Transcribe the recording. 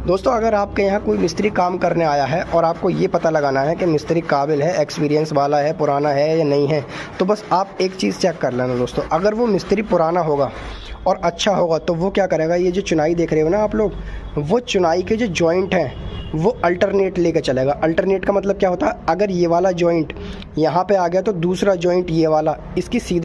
दोस्तों अगर आपके यहाँ कोई मिस्त्री काम करने आया है और आपको ये पता लगाना है कि मिस्त्री काबिल है, एक्सपीरियंस वाला है, पुराना है या नहीं है, तो बस आप एक चीज़ चेक कर लेना दोस्तों। अगर वो मिस्त्री पुराना होगा और अच्छा होगा तो वो क्या करेगा, ये जो चुनाई देख रहे हो ना आप लोग, वो चुनाई के जो जॉइंट हैं वो अल्टरनेट लेके चलेगा। अल्टरनेट का मतलब क्या होता है, अगर ये वाला जॉइंट यहाँ पे आ गया तो दूसरा जॉइंट ये वाला इसकी सीधी